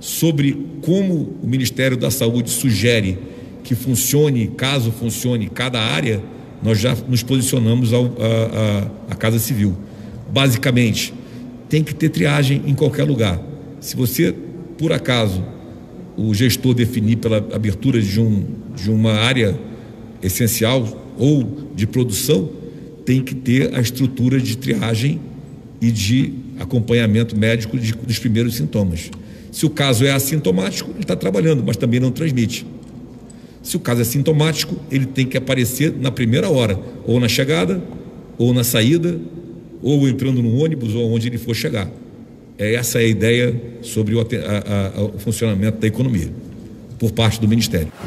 sobre como o Ministério da Saúde sugere que funcione, caso funcione cada área, nós já nos posicionamos à Casa Civil. Basicamente, tem que ter triagem em qualquer lugar. Se você, por acaso, o gestor definir pela abertura de uma área essencial ou de produção, tem que ter a estrutura de triagem e de acompanhamento médico dos primeiros sintomas. Se o caso é assintomático, ele está trabalhando, mas também não transmite. Se o caso é sintomático, ele tem que aparecer na primeira hora, ou na chegada, ou na saída, ou entrando no ônibus, ou onde ele for chegar. Essa é a ideia sobre o funcionamento da economia, por parte do Ministério.